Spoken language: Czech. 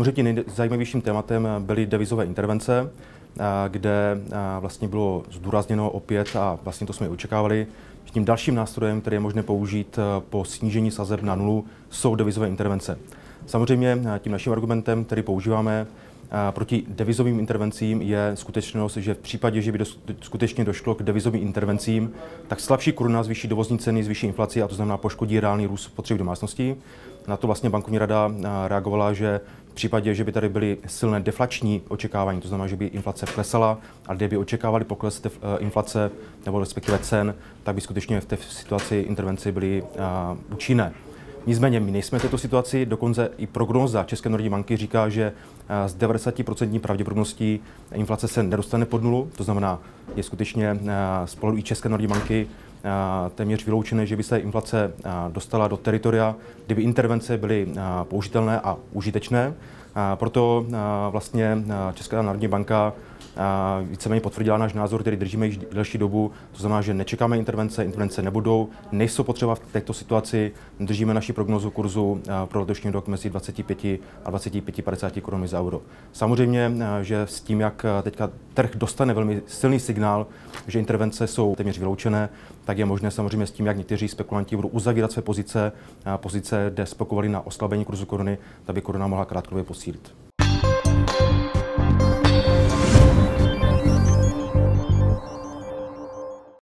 Samozřejmě nejzajímavějším tématem byly devizové intervence, kde vlastně bylo zdůrazněno opět, a vlastně to jsme i očekávali, že tím dalším nástrojem, který je možné použít po snížení sazeb na nulu, jsou devizové intervence. Samozřejmě tím naším argumentem, který používáme proti devizovým intervencím, je skutečnost, že v případě, že by skutečně došlo k devizovým intervencím, tak slabší koruna zvýší dovozní ceny, zvýší inflaci, a to znamená poškodí reálný růst potřeby domácností. Na to vlastně bankovní rada reagovala, že v případě, že by tady byly silné deflační očekávání, to znamená, že by inflace klesala, a kdyby očekávali pokles inflace nebo respektive cen, tak by skutečně v té situaci intervence byly účinné. Nicméně my nejsme v této situaci, dokonce i prognóza České národní banky říká, že s 90% pravděpodobností inflace se nedostane pod nulu, to znamená, je skutečně z pohledu i České národní banky téměř vyloučené, že by se inflace dostala do teritoria, kdyby intervence byly použitelné a užitečné. Proto vlastně Česká národní banka víceméně potvrdila náš názor, který držíme již delší dobu. To znamená, že nečekáme intervence nebudou, nejsou potřeba v této situaci, držíme naši prognozu kurzu pro letošní rok mezi 25 a 25,50 korun za euro. Samozřejmě, že s tím, jak teďka trh dostane velmi silný signál, že intervence jsou téměř vyloučené, tak je možné samozřejmě s tím, jak někteří spekulanti budou uzavírat své pozice, kde spekulovali na oslabení kurzu koruny, aby koruna mohla krátkodobě posílit.